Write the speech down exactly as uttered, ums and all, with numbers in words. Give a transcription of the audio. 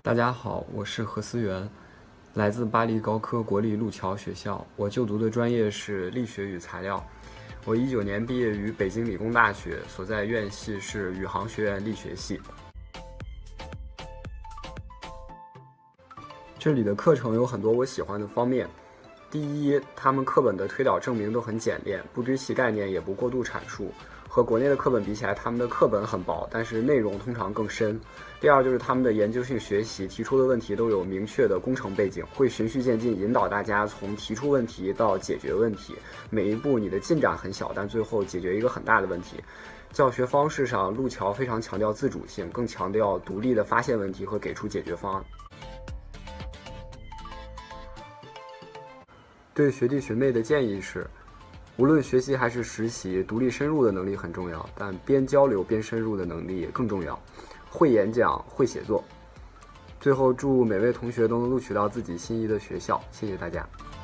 大家好，我是何思源，来自巴黎高科国立路桥学校。我就读的专业是力学与材料。我一九年毕业于北京理工大学，所在院系是宇航学院力学系。这里的课程有很多我喜欢的方面。第一，他们课本的推导证明都很简练，不堆砌概念，也不过度阐述。和国内的课本比起来，他们的课本很薄，但是内容通常更深。第二，就是他们的研究性学习提出的问题都有明确的工程背景，会循序渐进引导大家从提出问题到解决问题。每一步你的进展很小，但最后解决一个很大的问题。教学方式上，路桥非常强调自主性，更强调独立的发现问题和给出解决方案。对学弟学妹的建议是，无论学习还是实习，独立深入的能力很重要，但边交流边深入的能力更重要。会演讲，会写作。最后，祝每位同学都能录取到自己心仪的学校。谢谢大家。